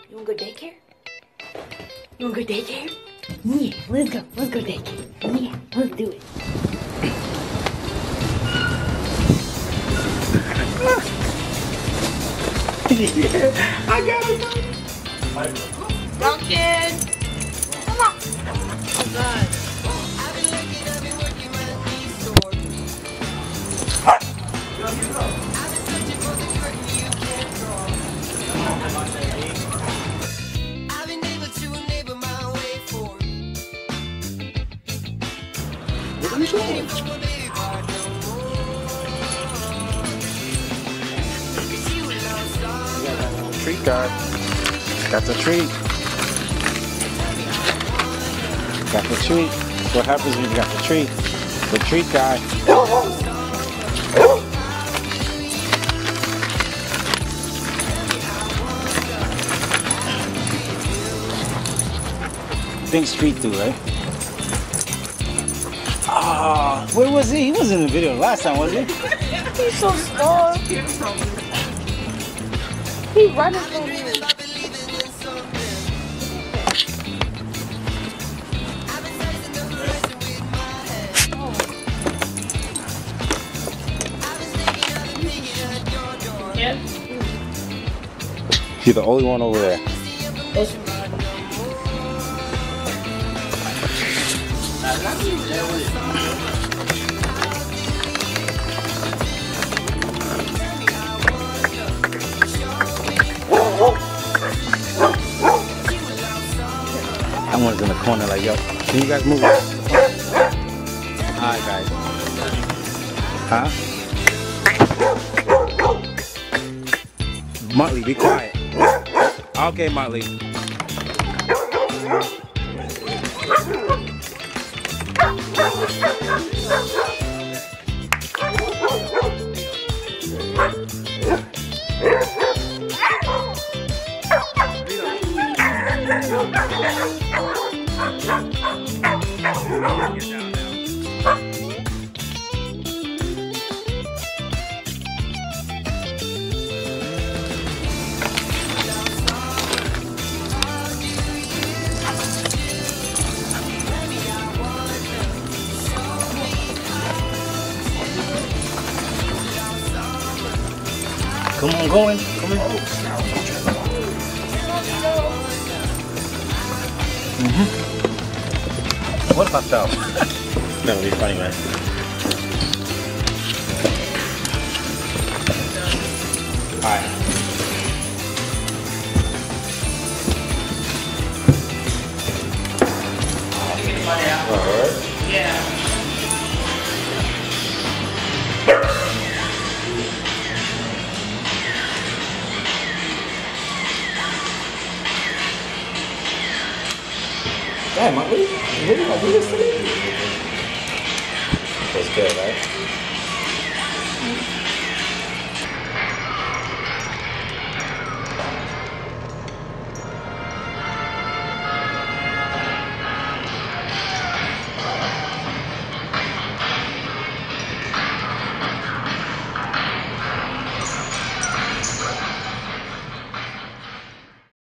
You wanna go daycare? You wanna go daycare? Yeah, let's go. Let's go daycare. Yeah, let's do it. Yeah, I got it. Duncan! Come on. Oh, God. What are you doing? Treat guy. Got the treat. Got the treat. That's what happens when you got the treat. The treat guy. Think street through, right? Ah, where was he? He wasn't in the video last time, was he? He's so small. He's running from me. Yep. You're the only one over there. That one's in the corner like, yo, can you guys move it? Alright, guys. Huh? Motley, be quiet. Okay, Motley. Come on, go in. Come in. What if I fell? That would be funny, man. Alright. Alright. Yeah. Damn, Motley, you really gonna do this today? That's good, right?